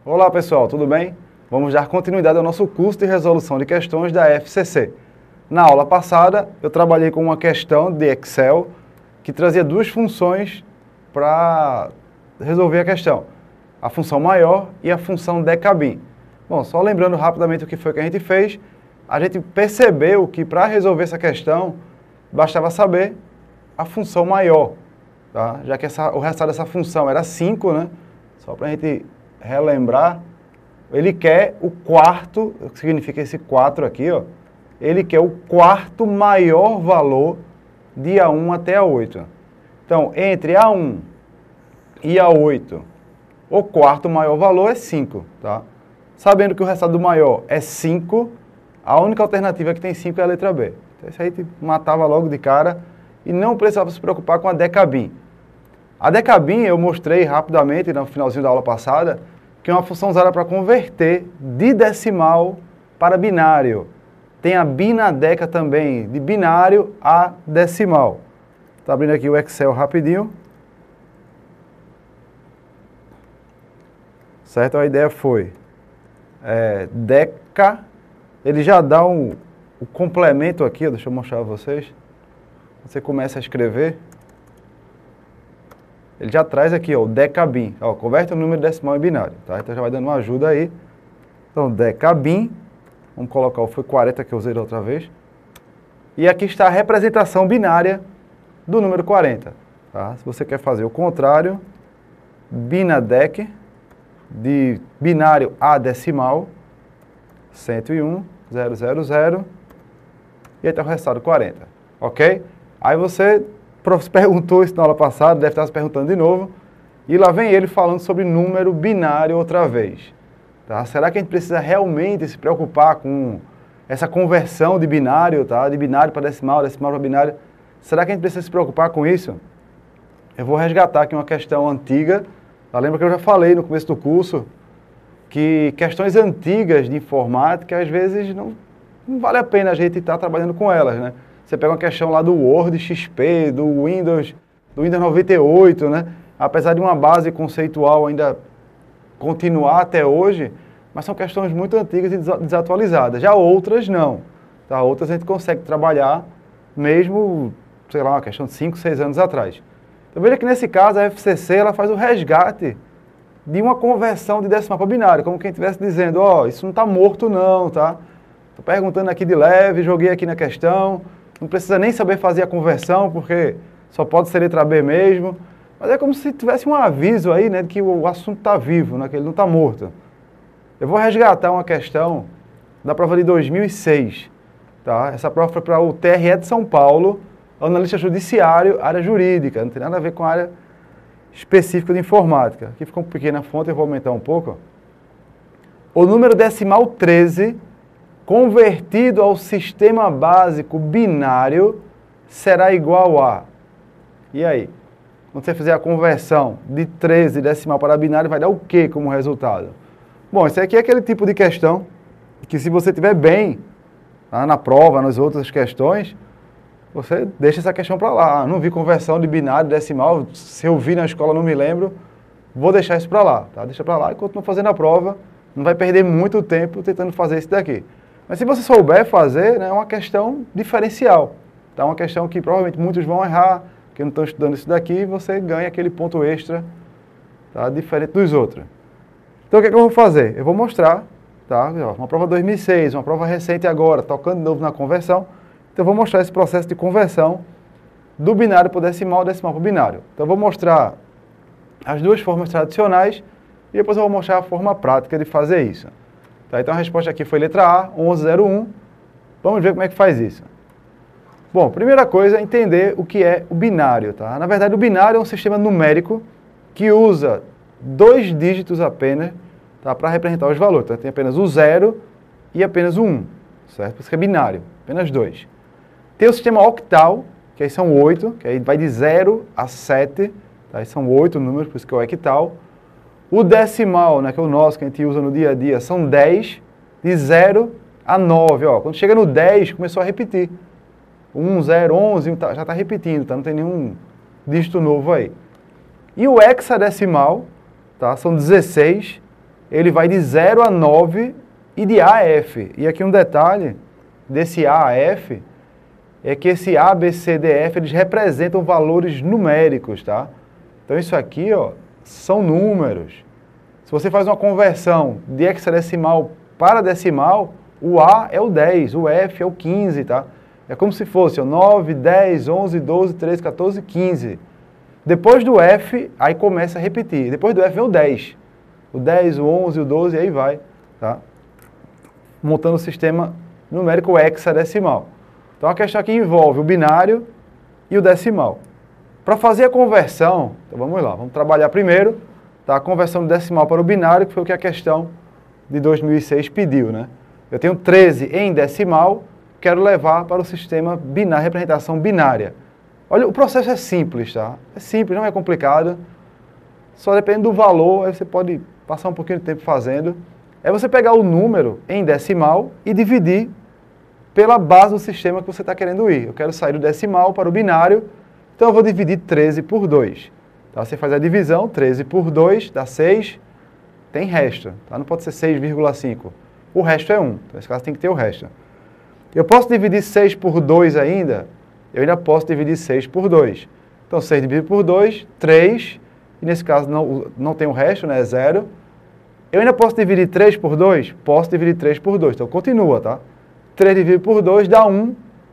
Olá pessoal, tudo bem? Vamos dar continuidade ao nosso curso de resolução de questões da FCC. Na aula passada, eu trabalhei com uma questão de Excel que trazia duas funções para resolver a questão. A função maior e a função decabim. Bom, só lembrando rapidamente o que foi que a gente fez, a gente percebeu que para resolver essa questão, bastava saber a função maior, tá? Já que o resultado dessa função era 5, né? Só para a gente relembrar, ele quer o quarto, o que significa esse 4 aqui, ó, ele quer o quarto maior valor de A1 até A8. Então, entre A1 e A8, o quarto maior valor é 5, tá? Sabendo que o resultado do maior é 5, a única alternativa que tem 5 é a letra B. Então, isso aí te matava logo de cara e não precisava se preocupar com a decabim. A decabim eu mostrei rapidamente no finalzinho da aula passada, que é uma função usada para converter de decimal para binário. Tem a binadeca também, de binário a decimal. Estou abrindo aqui o Excel rapidinho. Certo? A ideia foi, deca, ele já dá o complemento aqui, deixa eu mostrar a vocês. Você começa a escrever. Ele já traz aqui, ó, o decabim. Ó, converte o número decimal em binário, tá? Então já vai dando uma ajuda aí. Então, decabim. Vamos colocar o foi 40 que eu usei da outra vez. E aqui está a representação binária do número 40. Tá? Se você quer fazer o contrário, binadec, de binário a decimal, 101,000, e aí está o resultado 40. Ok? Aí você perguntou isso na aula passada, deve estar se perguntando de novo, e lá vem ele falando sobre número binário outra vez. Tá? Será que a gente precisa realmente se preocupar com essa conversão de binário, tá? De binário para decimal, decimal para binário? Será que a gente precisa se preocupar com isso? Eu vou resgatar aqui uma questão antiga. Tá? Lembra que eu já falei no começo do curso que questões antigas de informática, às vezes, não vale a pena a gente estar trabalhando com elas, né? Você pega uma questão lá do Word XP, do Windows 98, né? Apesar de uma base conceitual ainda continuar até hoje, mas são questões muito antigas e desatualizadas. Já outras não. Tá? Outras a gente consegue trabalhar mesmo, sei lá, uma questão de 5, 6 anos atrás. Então veja que nesse caso a FCC ela faz o resgate de uma conversão de decimal para binário, como quem estivesse dizendo, ó, isso não está morto não, tá? Estou perguntando aqui de leve, joguei aqui na questão, não precisa nem saber fazer a conversão, porque só pode ser letra B mesmo. Mas é como se tivesse um aviso aí, né, de que o assunto está vivo, né, que ele não está morto. Eu vou resgatar uma questão da prova de 2006. Tá? Essa prova foi para o TRE de São Paulo, analista judiciário, área jurídica, não tem nada a ver com a área específica de informática. Aqui ficou uma pequena fonte, eu vou aumentar um pouco. O número decimal 13, convertido ao sistema básico binário, será igual a... E aí? Quando você fizer a conversão de 13 decimal para binário, vai dar o que como resultado? Bom, esse aqui é aquele tipo de questão que se você estiver bem, tá, na prova, nas outras questões, você deixa essa questão para lá. Ah, não vi conversão de binário, decimal, se eu vi na escola não me lembro, vou deixar isso para lá. Tá? Deixa para lá e continua fazendo a prova, não vai perder muito tempo tentando fazer isso daqui. Mas se você souber fazer, né, é uma questão diferencial. Tá? Uma questão que provavelmente muitos vão errar, que não estão estudando isso daqui, você ganha aquele ponto extra, tá, diferente dos outros. Então o que é que eu vou fazer? Eu vou mostrar, tá, uma prova 2006, uma prova recente agora, tocando de novo na conversão. Então eu vou mostrar esse processo de conversão do binário para o decimal, decimal para o binário. Então eu vou mostrar as duas formas tradicionais e depois eu vou mostrar a forma prática de fazer isso. Tá, então a resposta aqui foi letra A, 1101. Vamos ver como é que faz isso. Bom, primeira coisa é entender o que é o binário, tá? Na verdade, o binário é um sistema numérico que usa 2 dígitos apenas, tá, para representar os valores. Então, tem apenas o 0 e apenas o 1, certo? Por isso que é binário, apenas 2. Tem o sistema octal, que aí são 8, que aí vai de 0 a 7, tá? Aí são 8 números, por isso que é o octal. O decimal, né, que é o nosso, que a gente usa no dia a dia, são 10, de 0 a 9. Ó. Quando chega no 10, começou a repetir. 1, 0, 11, já está repetindo, tá? Não tem nenhum dígito novo aí. E o hexadecimal, tá? São 16, ele vai de 0 a 9 e de A a F. E aqui um detalhe desse A a F é que esse A, B, C, D, F, eles representam valores numéricos, tá? Então isso aqui, ó, são números. Se você faz uma conversão de hexadecimal para decimal, o A é o 10, o F é o 15, tá? É como se fosse ó, 9, 10, 11, 12, 13, 14, 15. Depois do F, aí começa a repetir. Depois do F vem o 10. O 10, o 11, o 12, e aí vai, tá? Montando o sistema numérico hexadecimal. Então a questão aqui envolve o binário e o decimal. Para fazer a conversão, então vamos lá, vamos trabalhar primeiro, tá? A conversão do decimal para o binário, que foi o que a questão de 2006 pediu, né? Eu tenho 13 em decimal, quero levar para o sistema binário, representação binária. Olha, o processo é simples, tá? É simples, não é complicado. Só depende do valor, aí você pode passar um pouquinho de tempo fazendo. É você pegar o número em decimal e dividir pela base do sistema que você está querendo ir. Eu quero sair do decimal para o binário, então eu vou dividir 13 por 2. Tá? Você faz a divisão, 13 por 2 dá 6, tem resto. Tá? Não pode ser 6,5. O resto é 1. Então, nesse caso tem que ter o resto. Eu posso dividir 6 por 2 ainda? Eu ainda posso dividir 6 por 2. Então 6 dividido por 2, 3. E nesse caso não tem o resto, né? É 0. Eu ainda posso dividir 3 por 2? Posso dividir 3 por 2. Então continua, tá? 3 dividido por 2 dá 1.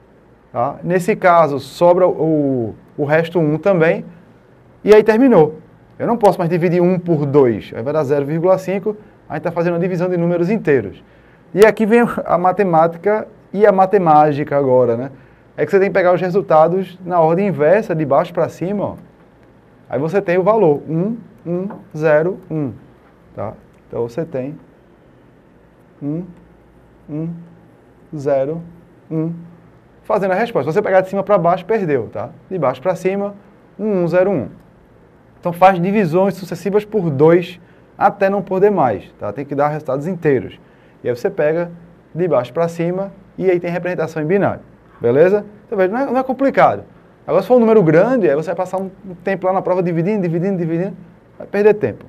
Tá? Nesse caso, sobra o resto 1 também. E aí terminou. Eu não posso mais dividir 1 por 2. Aí vai dar 0,5. A gente está fazendo a divisão de números inteiros. E aqui vem a matemática e a matemática agora, né? É que você tem que pegar os resultados na ordem inversa, de baixo para cima, ó. Aí você tem o valor 1, 1, 0, 1. Tá? Então você tem 1, 1, 0, 1. Fazendo a resposta. Se você pegar de cima para baixo, perdeu, tá? De baixo para cima, 1, 1, 0, 1. Então faz divisões sucessivas por 2 até não poder mais, tá? Tem que dar resultados inteiros. E aí você pega de baixo para cima e aí tem representação em binário. Beleza? Então veja, não é complicado. Agora se for um número grande, aí você vai passar um tempo lá na prova dividindo, vai perder tempo.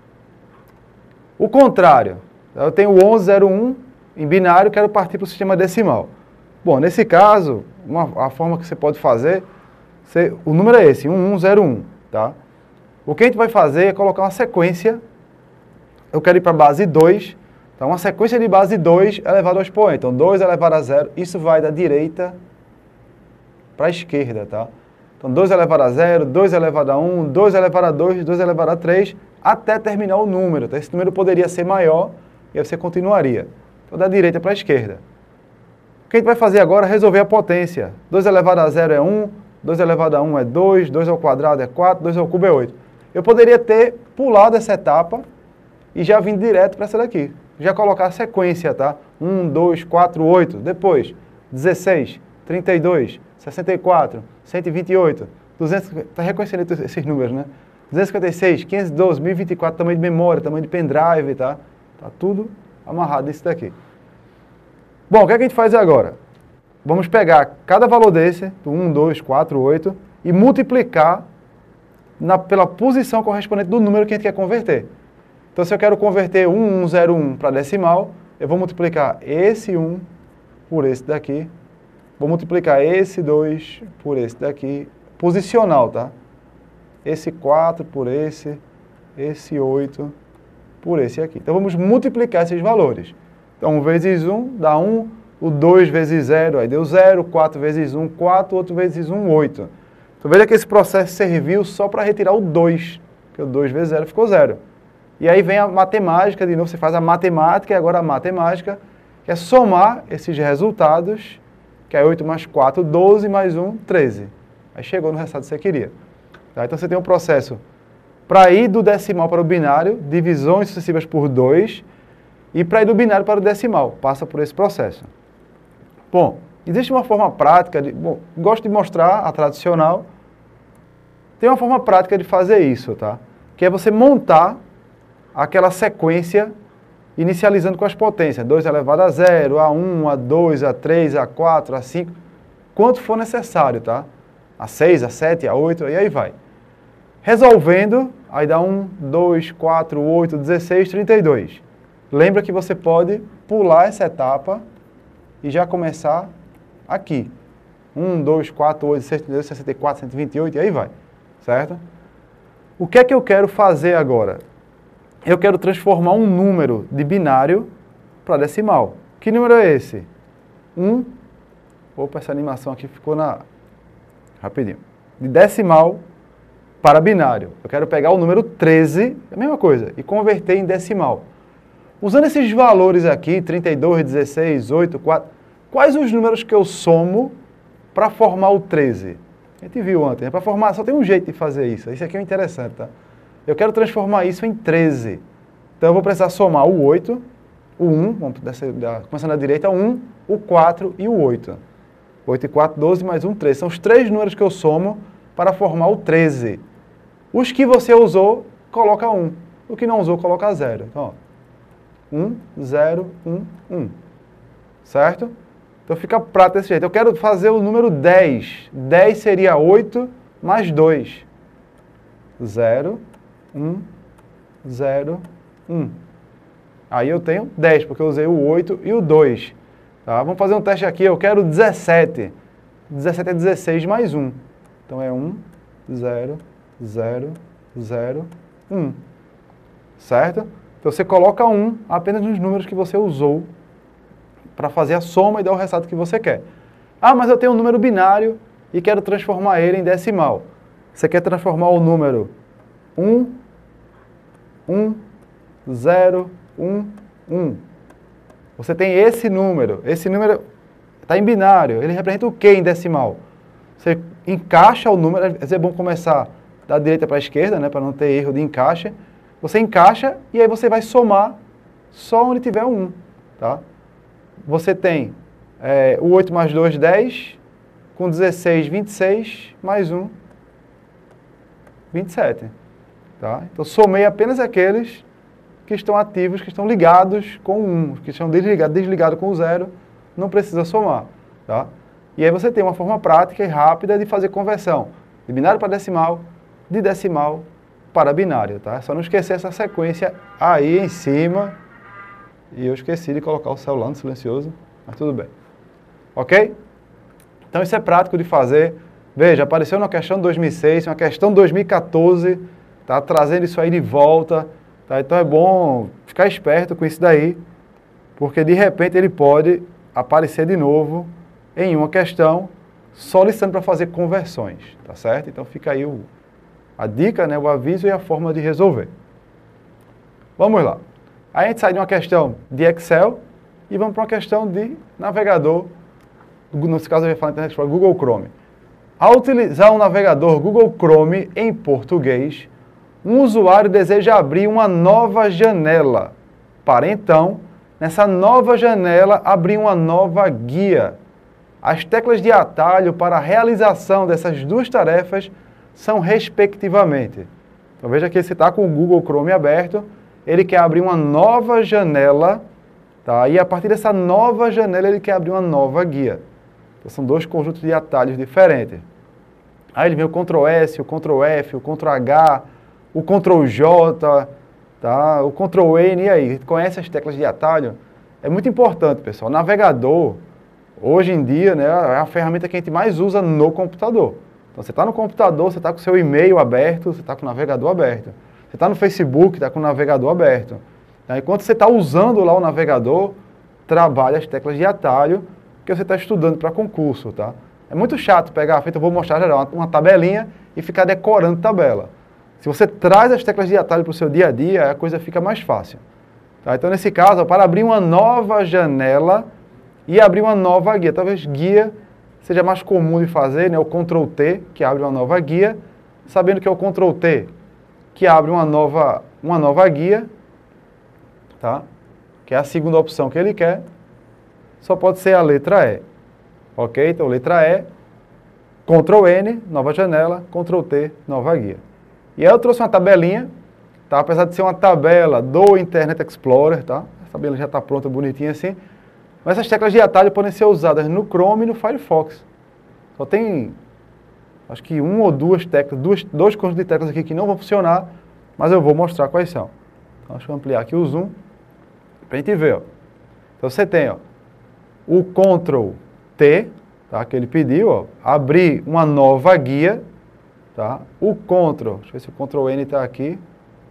O contrário. Eu tenho o 1101 em binário, quero partir para o sistema decimal. Bom, nesse caso, a forma que você pode fazer, o número é esse, 1101, tá? O que a gente vai fazer é colocar uma sequência. Eu quero ir para a base 2. Então, uma sequência de base 2 elevado ao expoente. Então, 2 elevado a 0, isso vai da direita para a esquerda, tá? Então, 2 elevado a 0, 2 elevado a 1, 2 elevado a 2, 2 elevado a 3, até terminar o número. Então, esse número poderia ser maior e aí você continuaria. Então, da direita para a esquerda. O que a gente vai fazer agora é resolver a potência. 2 elevado a 0 é 1, 2 elevado a 1 é 2, 2 ao quadrado é 4, 2 ao cubo é 8. Eu poderia ter pulado essa etapa e já vindo direto para essa daqui. Já colocar a sequência, tá? 1, 2, 4, 8. Depois, 16, 32, 64, 128, 200... Está reconhecendo esses números, né? 256, 512, 1024, tamanho de memória, tamanho de pendrive, tá? Tá tudo amarrado nisso daqui. Bom, o que é que a gente faz agora? Vamos pegar cada valor desse, 1, 2, 4, 8, e multiplicar pela posição correspondente do número que a gente quer converter. Então, se eu quero converter 1101 para decimal, eu vou multiplicar esse 1 por esse daqui, vou multiplicar esse 2 por esse daqui, posicional, tá? Esse 4 por esse 8 por esse aqui. Então, vamos multiplicar esses valores. Então, 1 vezes 1 dá 1, o 2 vezes 0, aí deu 0, 4 vezes 1, 4, outro vezes 1, 8. Então, veja que esse processo serviu só para retirar o 2, porque o 2 vezes 0 ficou 0. E aí vem a matemática, de novo, você faz a matemática e agora a matemática, que é somar esses resultados, que é 8 mais 4, 12, mais 1, 13. Aí chegou no resultado que você queria. Tá? Então, você tem um processo para ir do decimal para o binário, divisões sucessivas por 2, e para ir do binário para o decimal, passa por esse processo. Bom, existe uma forma prática, gosto de mostrar a tradicional, tem uma forma prática de fazer isso, tá? Que é você montar aquela sequência inicializando com as potências, 2 elevado a 0, A1, A2, A3, A4, A5, quanto for necessário, tá? A6, A7, A8, e aí vai. Resolvendo, aí dá 1, 2, 4, 8, 16, 32. Lembra que você pode pular essa etapa e já começar aqui. 1, 2, 4, 8, 16, 32, 64, 128 e aí vai, certo? O que é que eu quero fazer agora? Eu quero transformar um número de binário para decimal. Que número é esse? 1. Opa, essa animação aqui ficou na... Rapidinho. De decimal para binário. Eu quero pegar o número 13, a mesma coisa, e converter em decimal. Usando esses valores aqui, 32, 16, 8, 4, quais os números que eu somo para formar o 13? A gente viu ontem, né? Para formar, só tem um jeito de fazer isso. Isso aqui é interessante, tá? Eu quero transformar isso em 13. Então eu vou precisar somar o 8, o 1, vamos começando da direita, o 1, o 4 e o 8. 8 e 4, 12, mais 1, 13. São os 3 números que eu somo para formar o 13. Os que você usou, coloca 1. O que não usou, coloca 0. Então, ó, 1, 0, 1, 1. Certo? Então fica prático desse jeito. Eu quero fazer o número 10. 10 seria 8 mais 2. 0, 1, 0, 1. Aí eu tenho 10, porque eu usei o 8 e o 2. Tá? Vamos fazer um teste aqui. Eu quero 17. 17 é 16 mais 1. Então é 1, 0, 0, 0, 1. Certo? Então você coloca 1 apenas nos números que você usou para fazer a soma e dar o resultado que você quer. Ah, mas eu tenho um número binário e quero transformar ele em decimal. Você quer transformar o número 1, 1, 0, 1, 1. Você tem esse número está em binário, ele representa o que em decimal? Você encaixa o número, às vezes é bom começar da direita para a esquerda, né, para não ter erro de encaixe. Você encaixa e aí você vai somar só onde tiver um 1, tá? Você tem o 8 mais 2, 10, com 16, 26, mais 1, 27. Tá? Então, somei apenas aqueles que estão ativos, que estão ligados com o 1, que estão desligados com o 0, não precisa somar. Tá? E aí você tem uma forma prática e rápida de fazer conversão de binário para decimal, de decimal para binário. Tá? É só não esquecer essa sequência aí em cima. E eu esqueci de colocar o celular no silencioso, mas tudo bem. Ok? Então isso é prático de fazer. Veja, apareceu uma questão de 2006, uma questão de 2014, tá? Trazendo isso aí de volta. Tá? Então é bom ficar esperto com isso daí, porque de repente ele pode aparecer de novo em uma questão solicitando para fazer conversões. Tá certo? Então fica aí a dica, né? O aviso e a forma de resolver. Vamos lá. Aí a gente sai de uma questão de Excel e vamos para uma questão de navegador, nesse caso eu ia falar Internet Explorer, Google Chrome. Ao utilizar o navegador Google Chrome em português, um usuário deseja abrir uma nova janela, para então, nessa nova janela, abrir uma nova guia. As teclas de atalho para a realização dessas duas tarefas são respectivamente. Então veja que você está com o Google Chrome aberto, ele quer abrir uma nova janela, tá? E a partir dessa nova janela ele quer abrir uma nova guia. Então, são dois conjuntos de atalhos diferentes. Aí ele vem o Ctrl S, o Ctrl F, o Ctrl H, o Ctrl J, tá? O Ctrl N, e aí? Conhece as teclas de atalho? É muito importante, pessoal. O navegador, hoje em dia, né, é a ferramenta que a gente mais usa no computador. Então você está no computador, você está com o seu e-mail aberto, você está com o navegador aberto. Você está no Facebook, está com o navegador aberto. Enquanto você está usando lá o navegador, trabalha as teclas de atalho que você está estudando para concurso. Tá? É muito chato pegar, eu vou mostrar já uma tabelinha e ficar decorando tabela. Se você traz as teclas de atalho para o seu dia a dia, a coisa fica mais fácil. Tá? Então, nesse caso, para abrir uma nova janela e abrir uma nova guia. Talvez guia seja mais comum de fazer, né? O Ctrl T, que abre uma nova guia, sabendo que é o Ctrl T, que abre uma nova guia, tá? Que é a segunda opção que ele quer, só pode ser a letra E. Ok? Então, letra E, Ctrl N, nova janela, Ctrl T, nova guia. E aí eu trouxe uma tabelinha, tá? Apesar de ser uma tabela do Internet Explorer, tá? A tabela já está pronta, bonitinha assim. Mas essas teclas de atalho podem ser usadas no Chrome e no Firefox. Só tem Acho que uma ou duas teclas, dois conjuntos de teclas aqui que não vão funcionar, mas eu vou mostrar quais são. Então, deixa eu ampliar aqui o zoom, para a gente ver. Ó. Então, você tem ó, o Ctrl T, tá, que ele pediu, ó, abrir uma nova guia. Tá? O Ctrl, deixa eu ver se o Ctrl N está aqui.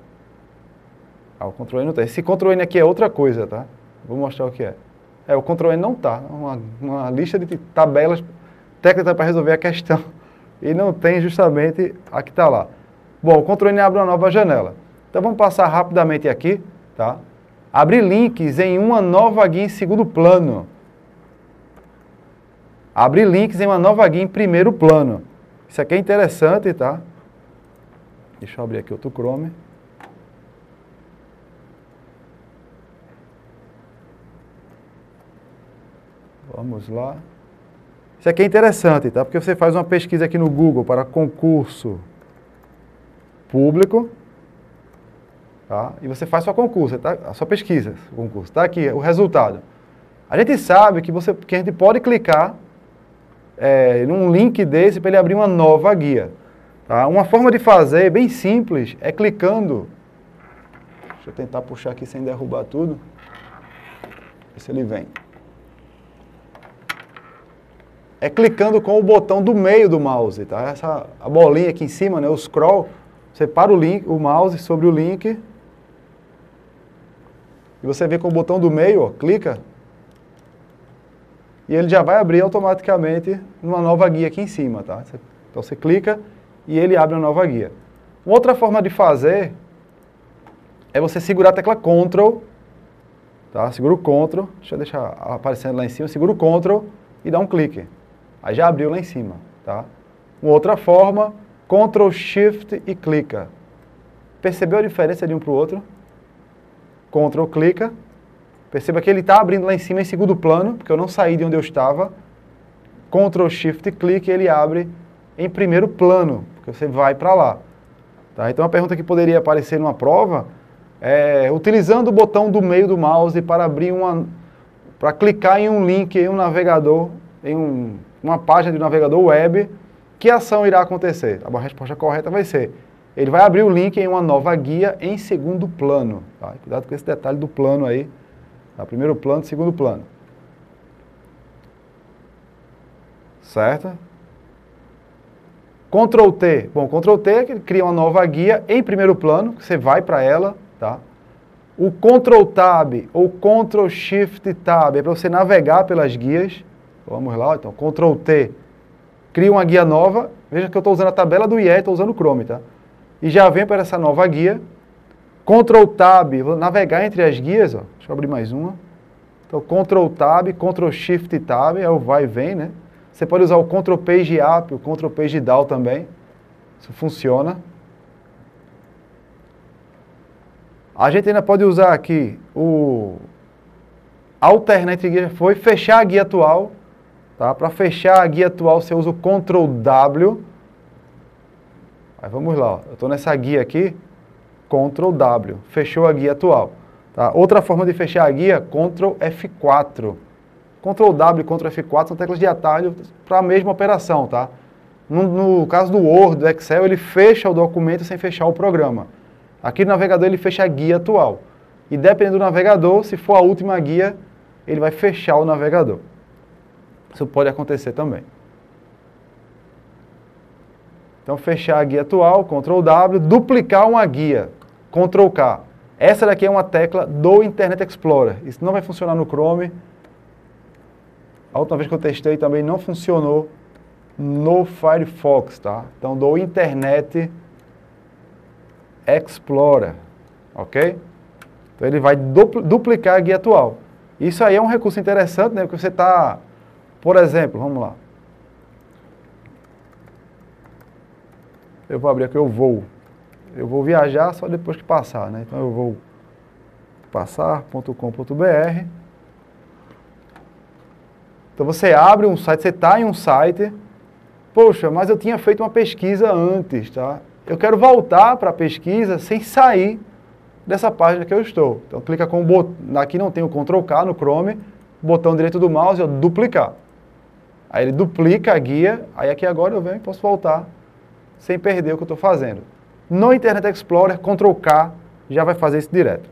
O Ctrl N não está. Esse Ctrl N aqui é outra coisa, tá? Vou mostrar o que é. O Ctrl N não está. Uma lista de tabelas técnicas para resolver a questão. E não tem justamente a que está lá. Bom, o Ctrl N abre uma nova janela. Então vamos passar rapidamente aqui, tá? Abrir links em uma nova guia em segundo plano. Abrir links em uma nova guia em primeiro plano. Isso aqui é interessante, tá? Deixa eu abrir aqui outro Chrome. Vamos lá. Isso aqui é interessante, tá? Porque você faz uma pesquisa aqui no Google para concurso público, tá? E você faz sua concurso, tá? A sua pesquisa, concurso. Tá aqui o resultado. A gente sabe que a gente pode clicar num link desse para ele abrir uma nova guia. Tá? Uma forma de fazer bem simples é clicando. Deixa eu tentar puxar aqui sem derrubar tudo. Ver se ele vem. É clicando com o botão do meio do mouse, tá? A bolinha aqui em cima, né, o scroll, você para o mouse sobre o link e você vê com o botão do meio, ó, clica, e ele já vai abrir automaticamente uma nova guia aqui em cima, tá? Então você clica e ele abre uma nova guia. Uma outra forma de fazer é você segurar a tecla Ctrl, tá? Segura o Ctrl, deixa eu deixar aparecendo lá em cima, segura o Ctrl e dá um clique. Aí já abriu lá em cima, tá? Uma outra forma, Ctrl, Shift e clica. Percebeu a diferença de um para o outro? Ctrl, clica. Perceba que ele está abrindo lá em cima em segundo plano, porque eu não saí de onde eu estava. Ctrl, Shift e clique e ele abre em primeiro plano, porque você vai para lá. Tá? Então a pergunta que poderia aparecer numa prova é, utilizando o botão do meio do mouse para clicar em um link em um navegador, uma página de navegador web, que ação irá acontecer? A resposta correta vai ser, ele vai abrir o link em uma nova guia em segundo plano. Tá? Cuidado com esse detalhe do plano aí. Tá? Primeiro plano, segundo plano. Certo? Ctrl T. Bom, Ctrl T é que cria uma nova guia em primeiro plano, que você vai para ela. Tá? O Ctrl Tab ou Ctrl Shift Tab é para você navegar pelas guias. Vamos lá, então, Ctrl T, cria uma guia nova, veja que eu estou usando a tabela do IE, estou usando o Chrome, tá? E já vem para essa nova guia. Ctrl Tab, vou navegar entre as guias, ó. Deixa eu abrir mais uma. Então, Ctrl Tab, Ctrl Shift Tab, é o vai e vem, né? Você pode usar o Ctrl Page Up, o Ctrl Page Down também, isso funciona. A gente ainda pode usar aqui o Alternate Guia, foi fechar a guia atual. Tá? Para fechar a guia atual, você usa o Ctrl W. Aí vamos lá, ó. Eu estou nessa guia aqui, Ctrl W, fechou a guia atual. Tá? Outra forma de fechar a guia, Ctrl F4. Ctrl W e Ctrl F4 são teclas de atalho para a mesma operação. Tá? No caso do Word, do Excel, ele fecha o documento sem fechar o programa. Aqui no navegador ele fecha a guia atual. E dependendo do navegador, se for a última guia, ele vai fechar o navegador. Isso pode acontecer também. Então, fechar a guia atual, Ctrl W, duplicar uma guia, Ctrl K. Essa daqui é uma tecla do Internet Explorer. Isso não vai funcionar no Chrome. A última vez que eu testei também não funcionou no Firefox, tá? Então, do Internet Explorer, ok? Então, ele vai duplicar a guia atual. Isso aí é um recurso interessante, né? Porque você está... Por exemplo, vamos lá. Eu vou abrir aqui, eu vou viajar só depois que passar, né? Então eu vou passar.com.br. Então você abre um site, você está em um site, poxa, mas eu tinha feito uma pesquisa antes, tá? Eu quero voltar para a pesquisa sem sair dessa página que eu estou. Então clica com o botão, aqui não tem o Ctrl K no Chrome, botão direito do mouse, ó, duplicar. Aí ele duplica a guia, aí aqui agora eu venho e posso voltar sem perder o que eu estou fazendo. No Internet Explorer, Ctrl K já vai fazer isso direto.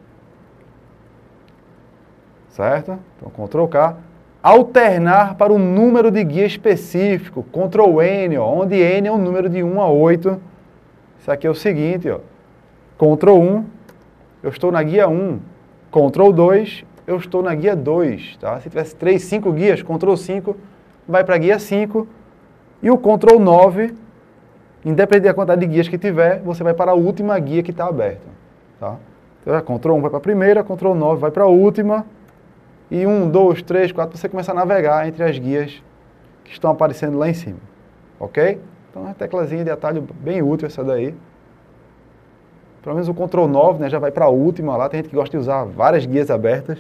Certo? Então, Ctrl K. Alternar para um número de guia específico, Ctrl N, ó, onde N é um número de 1 a 8. Isso aqui é o seguinte, ó. Ctrl 1, eu estou na guia 1. Ctrl 2, eu estou na guia 2. Tá? Se tivesse 3, 5 guias, Ctrl 5 vai para a guia 5. E o Ctrl 9, independente da quantidade de guias que tiver, você vai para a última guia que está aberta. Tá? Então, Ctrl 1 vai para a primeira, Ctrl 9 vai para a última. E 1, 2, 3, 4, você começa a navegar entre as guias que estão aparecendo lá em cima. Ok? Então, é uma teclazinha de atalho bem útil essa daí. Pelo menos o Ctrl 9, né, já vai para a última lá. Tem gente que gosta de usar várias guias abertas.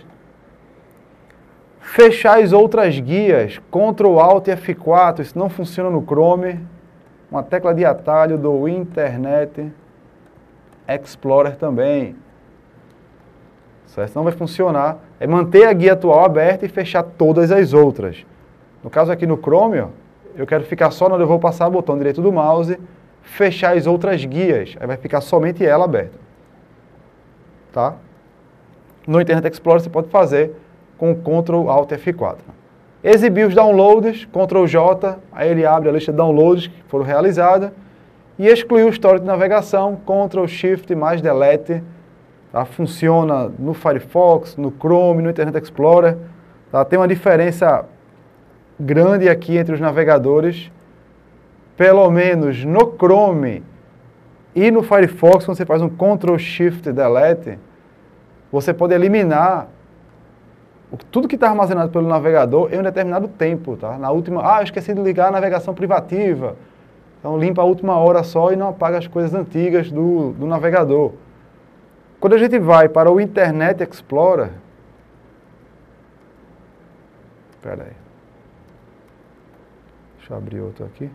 Fechar as outras guias, Ctrl Alt F4, isso não funciona no Chrome. Uma tecla de atalho do Internet Explorer também. Certo? Não vai funcionar. É manter a guia atual aberta e fechar todas as outras. No caso aqui no Chrome, ó, eu quero ficar só onde eu vou passar o botão direito do mouse, fechar as outras guias. Aí vai ficar somente ela aberta. Tá? No Internet Explorer você pode fazer com o Ctrl Alt F4. Exibir os downloads, Ctrl J, aí ele abre a lista de downloads que foram realizados. E excluir o histórico de navegação, Ctrl Shift mais Delete. Tá? Funciona no Firefox, no Chrome, no Internet Explorer. Tá? Tem uma diferença grande aqui entre os navegadores. Pelo menos no Chrome e no Firefox, quando você faz um Ctrl Shift Delete, você pode eliminar tudo que está armazenado pelo navegador em um determinado tempo. Tá? Na última, eu esqueci de ligar a navegação privativa. Então limpa a última hora só e não apaga as coisas antigas do navegador. Quando a gente vai para o Internet Explorer... Espera aí. Deixa eu abrir outro aqui.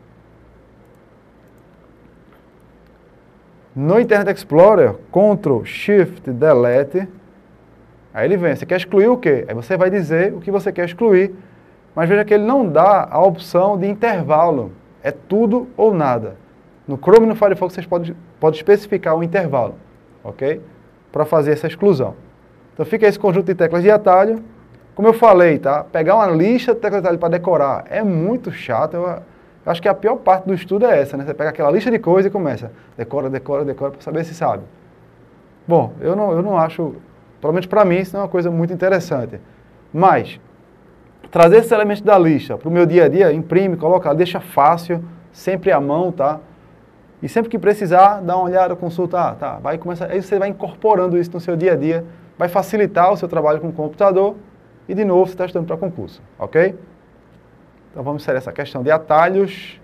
No Internet Explorer, Ctrl Shift Delete. Aí ele vem, você quer excluir o quê? Aí você vai dizer o que você quer excluir. Mas veja que ele não dá a opção de intervalo. É tudo ou nada. No Chrome e no Firefox vocês podem especificar um intervalo. Ok? Para fazer essa exclusão. Então fica esse conjunto de teclas de atalho. Como eu falei, tá? Pegar uma lista de teclas de atalho para decorar é muito chato. Eu acho que a pior parte do estudo é essa, né? Você pega aquela lista de coisas e começa. Decora, decora, decora para saber se sabe. Bom, eu não acho, pelo menos para mim, isso não é uma coisa muito interessante. Mas, trazer esses elementos da lista para o meu dia a dia, imprime, coloca, deixa fácil, sempre à mão, tá? E sempre que precisar, dá uma olhada, consulta, tá, vai começar, aí você vai incorporando isso no seu dia a dia, vai facilitar o seu trabalho com o computador e, de novo, você está estudando para concurso, ok? Então, vamos inserir essa questão de atalhos,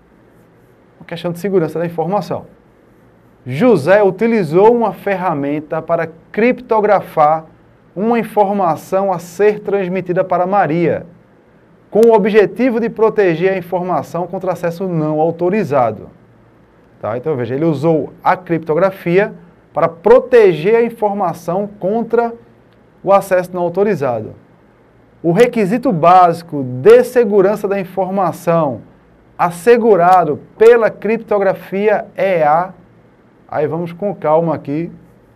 uma questão de segurança da informação. José utilizou uma ferramenta para criptografar uma informação a ser transmitida para Maria, com o objetivo de proteger a informação contra acesso não autorizado. Tá? Então, veja, ele usou a criptografia para proteger a informação contra o acesso não autorizado. O requisito básico de segurança da informação assegurado pela criptografia é a... Aí vamos com calma aqui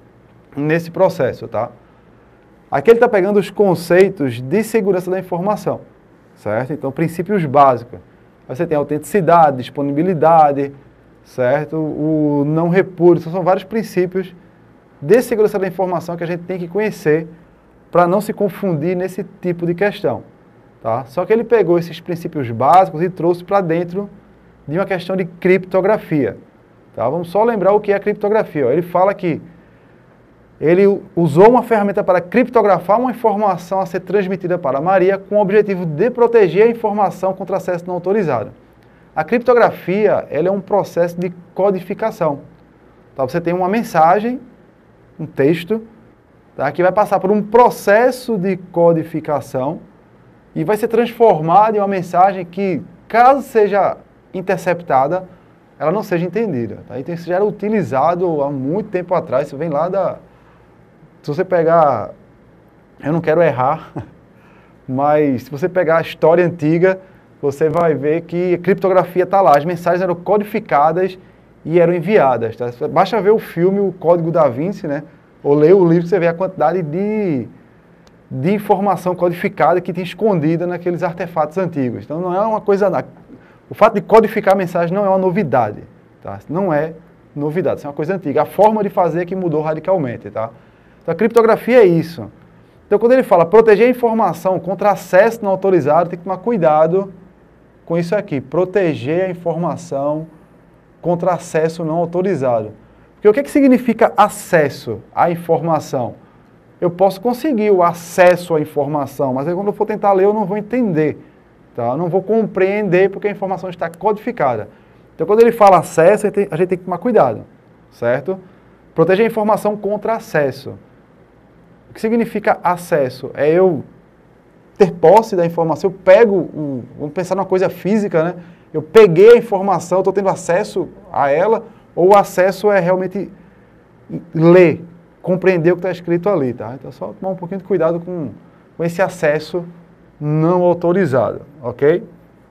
nesse processo, tá? Aqui ele está pegando os conceitos de segurança da informação, certo? Então, princípios básicos. Você tem autenticidade, disponibilidade, certo? O não repúdio, são vários princípios de segurança da informação que a gente tem que conhecer para não se confundir nesse tipo de questão, tá? Só que ele pegou esses princípios básicos e trouxe para dentro de uma questão de criptografia, tá? Vamos só lembrar o que é a criptografia. Ele fala que ele usou uma ferramenta para criptografar uma informação a ser transmitida para Maria com o objetivo de proteger a informação contra acesso não autorizado. A criptografia, ela é um processo de codificação. Tá? Você tem uma mensagem, um texto, tá? Que vai passar por um processo de codificação e vai ser transformado em uma mensagem que, caso seja interceptada, ela não seja entendida. Tá? Então, isso já era utilizado há muito tempo atrás, isso vem lá da... Se você pegar... Eu não quero errar, mas se você pegar a história antiga, você vai ver que a criptografia está lá, as mensagens eram codificadas e eram enviadas. Tá? Basta ver o filme, o Código da Vinci, né? Ou ler o livro, você vê a quantidade de informação codificada que tinha escondida naqueles artefatos antigos. Então não é uma coisa... O fato de codificar a mensagem não é uma novidade. Tá? Não é novidade, isso é uma coisa antiga. A forma de fazer é que mudou radicalmente. Tá? Então a criptografia é isso. Então quando ele fala proteger a informação contra acesso não autorizado, tem que tomar cuidado com isso aqui. Proteger a informação contra acesso não autorizado. Porque o que significa acesso à informação? Eu posso conseguir o acesso à informação, mas aí quando eu for tentar ler eu não vou entender. Tá? Eu não vou compreender porque a informação está codificada. Então quando ele fala acesso, a gente tem que tomar cuidado, certo? Proteger a informação contra acesso. O que significa acesso? É eu ter posse da informação, eu pego, vamos pensar numa coisa física, né? Eu peguei a informação, estou tendo acesso a ela, ou o acesso é realmente ler, compreender o que está escrito ali, tá? Então só tomar um pouquinho de cuidado com esse acesso não autorizado, ok?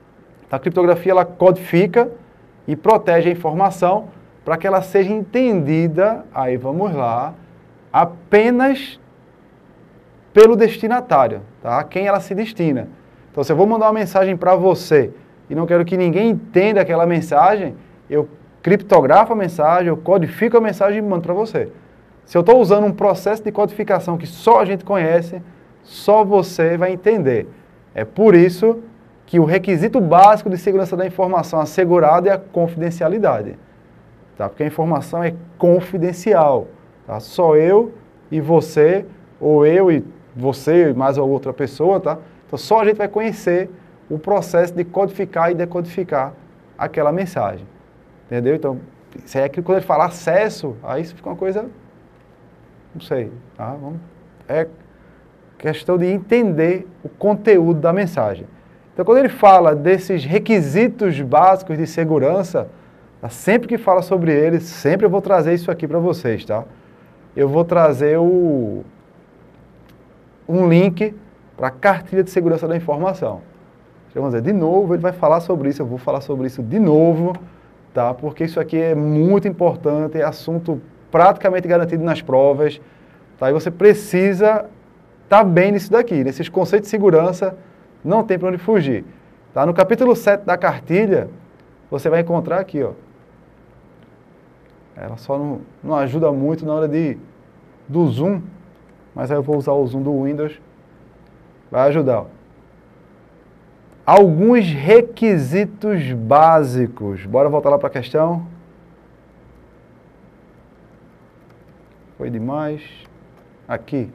A criptografia, ela codifica e protege a informação para que ela seja entendida, aí vamos lá, apenas pelo destinatário, tá? A quem ela se destina. Então, se eu vou mandar uma mensagem para você e não quero que ninguém entenda aquela mensagem, eu criptografo a mensagem, eu codifico a mensagem e mando para você. Se eu estou usando um processo de codificação que só a gente conhece, só você vai entender. É por isso que o requisito básico de segurança da informação assegurada é a confidencialidade. Tá? Porque a informação é confidencial. Tá? Só eu e você, ou eu e você e mais outra pessoa, tá? Então só a gente vai conhecer o processo de codificar e decodificar aquela mensagem. Entendeu? Então, isso aí é que quando ele fala acesso, aí isso fica uma coisa, não sei, tá? É questão de entender o conteúdo da mensagem. Então, quando ele fala desses requisitos básicos de segurança, tá? Sempre que fala sobre eles, sempre eu vou trazer isso aqui para vocês, tá? Eu vou trazer um link para a cartilha de segurança da informação. Vamos dizer, de novo, ele vai falar sobre isso, eu vou falar sobre isso de novo, tá? Porque isso aqui é muito importante, é assunto praticamente garantido nas provas, tá? E você precisa estar bem nisso daqui, nesses conceitos de segurança, não tem para onde fugir. Tá? No capítulo 7 da cartilha, você vai encontrar aqui, ó. Ela só não ajuda muito na hora do zoom, mas aí eu vou usar o zoom do Windows, vai ajudar. Ó. Alguns requisitos básicos. Bora voltar lá para a questão. Foi demais. Aqui.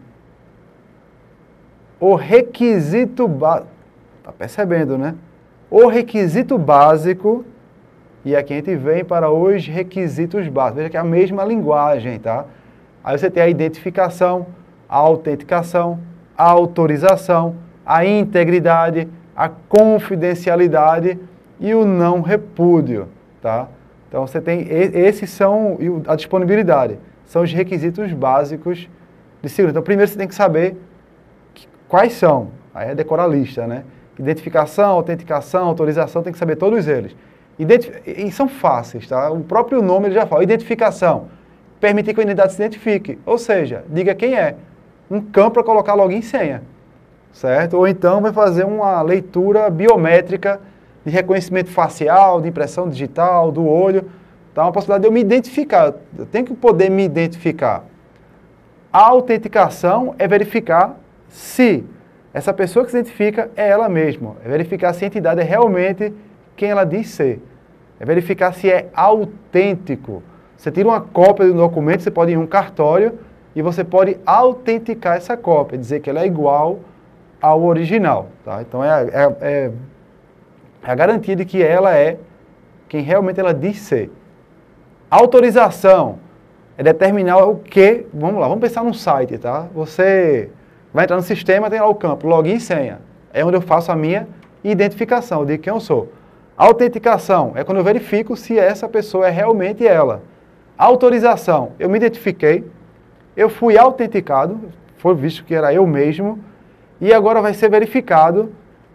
O requisito básico. Está percebendo, né? O requisito básico. E aqui a gente vem para os requisitos básicos. Veja que é a mesma linguagem, tá? Aí você tem a identificação, a autenticação, a autorização, a integridade, a confidencialidade e o não repúdio, tá? Então você tem, esses são, a disponibilidade, são os requisitos básicos de segurança. Então primeiro você tem que saber quais são, aí é decorar a lista, né? Identificação, autenticação, autorização, tem que saber todos eles. E são fáceis, tá? O próprio nome ele já fala, identificação, permitir que a unidade se identifique, ou seja, diga quem é, um campo para colocar login e senha. Certo? Ou então vai fazer uma leitura biométrica de reconhecimento facial, de impressão digital, do olho. Tá? Uma possibilidade de eu me identificar. Eu tenho que poder me identificar. A autenticação é verificar se essa pessoa que se identifica é ela mesma. É verificar se a entidade é realmente quem ela diz ser. É verificar se é autêntico. Você tira uma cópia do documento, você pode ir em um cartório e você pode autenticar essa cópia, dizer que ela é igual ao original, tá? Então é a garantia de que ela é quem realmente ela diz ser. Autorização é determinar o que, vamos lá, vamos pensar num site, tá? Você vai entrar no sistema, tem lá o campo, login e senha, é onde eu faço a minha identificação, eu digo quem eu sou. Autenticação é quando eu verifico se essa pessoa é realmente ela. Autorização, eu me identifiquei, eu fui autenticado, foi visto que era eu mesmo, e agora vai ser verificado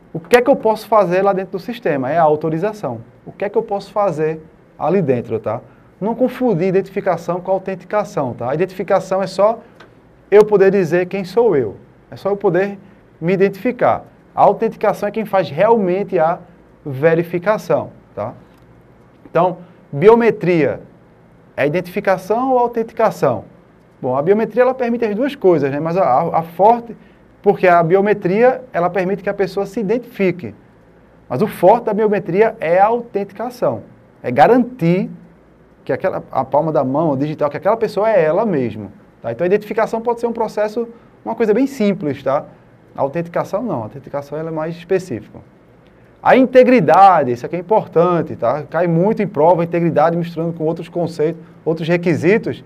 O que é que eu posso fazer lá dentro do sistema? É a autorização. O que é que eu posso fazer ali dentro, tá? Não confundir identificação com autenticação, tá? A identificação é só eu poder dizer quem sou eu. É só eu poder me identificar. A autenticação é quem faz realmente a verificação, tá? Então, biometria é identificação ou autenticação? Bom, a biometria ela permite as duas coisas, né? Mas a forte, porque a biometria ela permite que a pessoa se identifique. Mas o forte da biometria é a autenticação. É garantir que a palma da mão, o digital, que aquela pessoa é ela mesma. Tá? Então a identificação pode ser um processo, uma coisa bem simples, tá? A autenticação não, a autenticação ela é mais específica. A integridade, isso aqui é importante, tá? Cai muito em prova, a integridade misturando com outros conceitos, outros requisitos.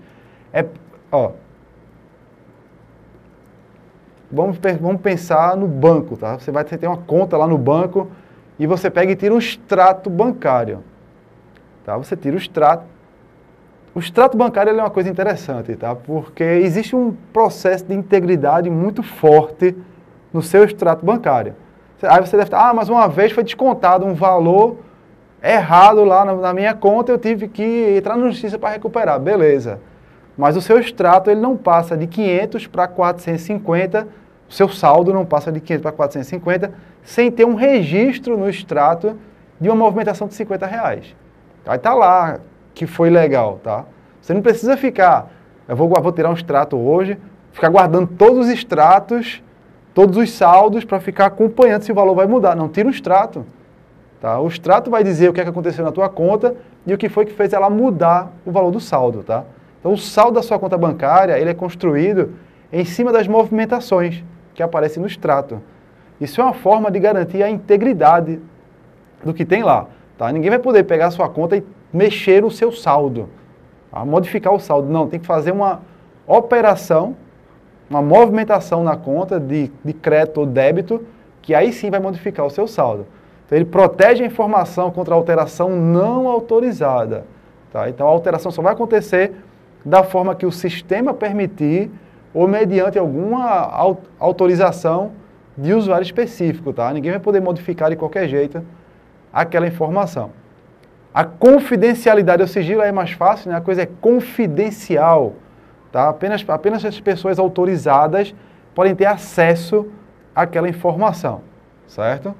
Vamos pensar no banco, tá? Você vai ter uma conta lá no banco e você pega e tira um extrato bancário. Tá? Você tira o extrato. O extrato bancário ele é uma coisa interessante, tá? Porque existe um processo de integridade muito forte no seu extrato bancário. Aí você deve estar, mas uma vez foi descontado um valor errado lá na minha conta, eu tive que entrar na justiça para recuperar. Beleza. Mas o seu extrato ele não passa de 500 para 450, o seu saldo não passa de 500 para 450, sem ter um registro no extrato de uma movimentação de R$50. Aí está lá que foi legal, tá? Você não precisa ficar, eu vou tirar um extrato hoje, ficar guardando todos os extratos, todos os saldos para ficar acompanhando se o valor vai mudar. Não, tira o extrato. Tá? O extrato vai dizer o que é que aconteceu na tua conta e o que foi que fez ela mudar o valor do saldo, tá? Então o saldo da sua conta bancária, ele é construído em cima das movimentações que aparecem no extrato. Isso é uma forma de garantir a integridade do que tem lá. Tá? Ninguém vai poder pegar a sua conta e mexer no seu saldo, tá? Modificar o saldo. Não, tem que fazer uma operação, uma movimentação na conta de crédito ou débito, que aí sim vai modificar o seu saldo. Então ele protege a informação contra a alteração não autorizada. Tá? Então a alteração só vai acontecer da forma que o sistema permitir ou mediante alguma autorização de usuário específico. Tá? Ninguém vai poder modificar de qualquer jeito aquela informação. A confidencialidade ou sigilo é mais fácil, né? A coisa é confidencial. Tá? Apenas as pessoas autorizadas podem ter acesso àquela informação, certo?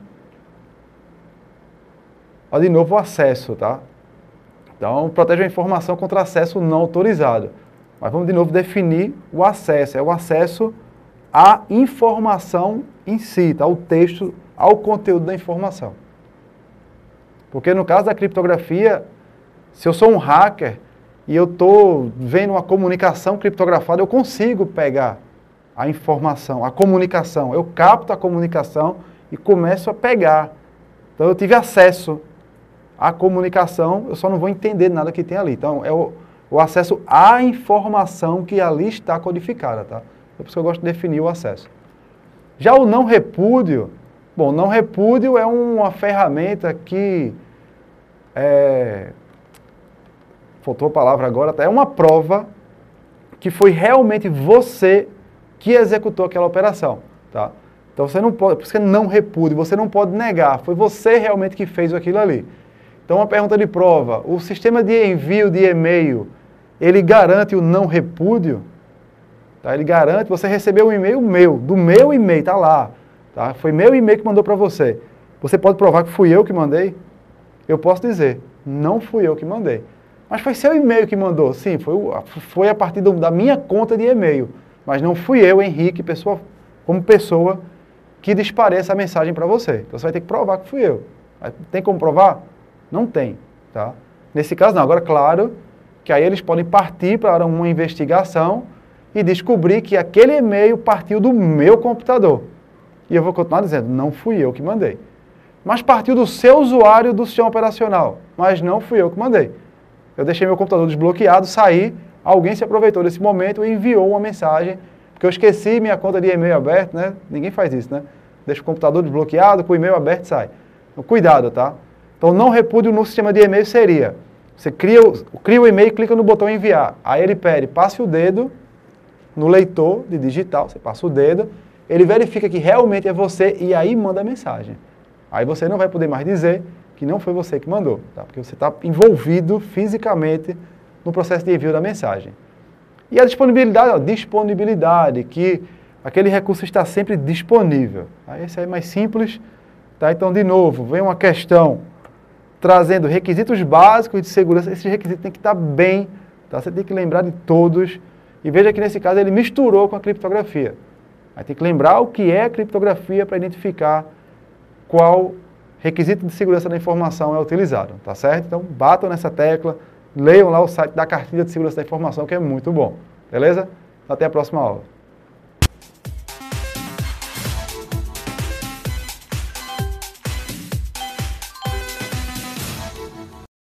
Ó, de novo o acesso, tá? Então, protege a informação contra acesso não autorizado. Mas vamos de novo definir o acesso. É o acesso à informação em si, tá? Ao texto, ao conteúdo da informação. Porque no caso da criptografia, se eu sou um hacker e eu estou vendo uma comunicação criptografada, eu consigo pegar a informação, a comunicação. Eu capto a comunicação e começo a pegar. Então eu tive acesso à comunicação, eu só não vou entender nada que tem ali. Então é o acesso à informação que ali está codificada, tá? É por isso que eu gosto de definir o acesso. Já o não repúdio, bom, não repúdio é uma ferramenta que faltou a palavra agora, tá? É uma prova que foi realmente você que executou aquela operação, tá? Então você não pode, por isso que é não repúdio, você não pode negar, foi você realmente que fez aquilo ali. Então uma pergunta de prova, o sistema de envio de e-mail, ele garante o não repúdio? Tá? Ele garante, você recebeu um e-mail meu, do meu e-mail, tá lá, tá? Foi meu e-mail que mandou para você. Você pode provar que fui eu que mandei? Eu posso dizer, não fui eu que mandei. Mas foi seu e-mail que mandou? Sim, foi a partir da minha conta de e-mail. Mas não fui eu, Henrique, como pessoa, que disparei essa mensagem para você. Então você vai ter que provar que fui eu. Tem como provar? Não tem. Tá? Nesse caso não. Agora, claro, que aí eles podem partir para uma investigação e descobrir que aquele e-mail partiu do meu computador. E eu vou continuar dizendo, não fui eu que mandei. Mas partiu do seu usuário do sistema operacional. Mas não fui eu que mandei. Eu deixei meu computador desbloqueado, saí, alguém se aproveitou desse momento e enviou uma mensagem, porque eu esqueci minha conta de e-mail aberta, né? Ninguém faz isso, né? Deixa o computador desbloqueado, com o e-mail aberto sai. Então, cuidado, tá? Então, não repúdio no sistema de e-mail seria, você cria o e-mail e clica no botão enviar. Aí ele pede, passe o dedo no leitor de digital, você passa o dedo, ele verifica que realmente é você e aí manda a mensagem. Aí você não vai poder mais dizer que não foi você que mandou, tá? Porque você está envolvido fisicamente no processo de envio da mensagem. E a disponibilidade, ó, disponibilidade, que aquele recurso está sempre disponível. Aí esse aí é mais simples, tá? Então, de novo, vem uma questão trazendo requisitos básicos de segurança. Esses requisitos têm que estar bem, tá? Você tem que lembrar de todos. E veja que nesse caso ele misturou com a criptografia. Aí tem que lembrar o que é a criptografia para identificar qual requisito de segurança da informação é utilizado, tá certo? Então, batam nessa tecla, leiam lá o site da Cartilha de Segurança da Informação, que é muito bom, beleza? Até a próxima aula.